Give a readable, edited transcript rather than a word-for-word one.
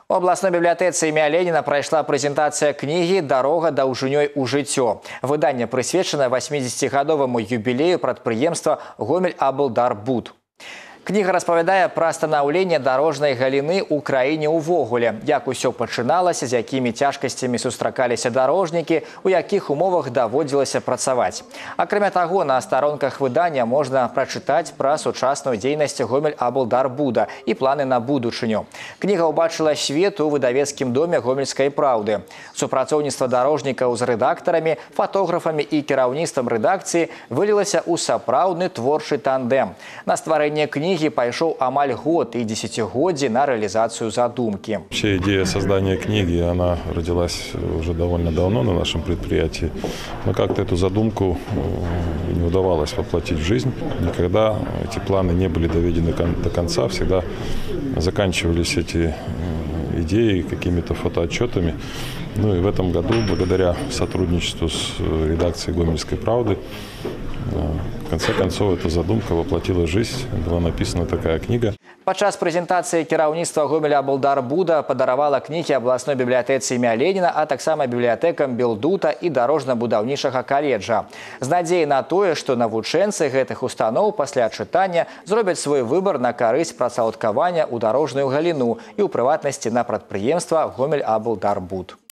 У областной библиотецы імя Ленина прайшла прэзентацыя кнігі «Дарога даўжынёй у жыццё». Выданне прысвечана 80-гадоваму юбілею прадпрыемства «Гомель-Аблдарбуд». Кніга распавядае пра станаўленне дарожнай галіны ў краіне ўвогуле, як усё пачыналася, з якімі цяжкасцямі сустракаліся дарожнікі, у якіх умовах даводзілася працаваць. Акрамя таго, на старонках выдання можна прачытаць пра сучасную дзейнасць Гомель-Аблдарбуда і планы на будучыню. Кніга ўбачыла свет у выдавецкім доме «Гомельскай праўды». Супрацоўніцтва дарожнікаў з рэдактарамі, фатографамі і кіраўніцтвам рэдакцыі вылілася ў сапраўдны творчы тандэм. На стварэнне кнігі пошел амаль год и десятигодие на реализацию задумки. Вообще идея создания книги, она родилась уже довольно давно на нашем предприятии. Но как-то эту задумку не удавалось воплотить в жизнь. Никогда эти планы не были доведены до конца. Всегда заканчивались эти идеи какими-то фотоотчетами. Ну и в этом году, благодаря сотрудничеству с редакцией «Гомельской правды», в конце концов, эта задумка воплотила жизнь. Была написана такая книга. Падчас прэзентацыі кіраўніцтва Гомеля-Аблдарбуда падаравала кнігі абласной бібліятэцы імя Леніна, а таксама бібліятэкам Белдута і дарожна-будаўнічага каледжа. З надзеяй на тое, што навучэнцы гэтых устаноў пасля чытання зробяць свой выбар на карысць працаўладкавання ў дарожную галіну і ў прыватнасці на прадпрыемства Гомель-Аблдарбуд.